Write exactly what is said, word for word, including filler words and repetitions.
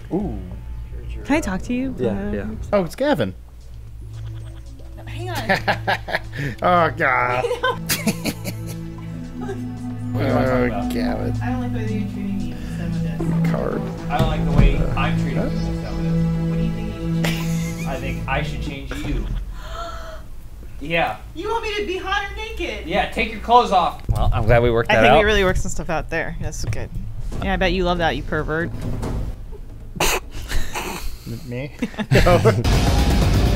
Ooh. Can I talk to you? Yeah, Uh, yeah. Oh, it's Gavin. Hang on. Oh, God. What do you want to Oh, talk about? Gavin. I don't like the way you're treating me with some of this. Card. I don't like the way I'm treating you with some of this. What do you think you should change? I think I should change you. Yeah. You want me to be hot or naked? Yeah, take your clothes off. Well, I'm glad we worked I that think out. we really worked some stuff out there. That's good. Yeah, I bet you love that, you pervert. Me? No.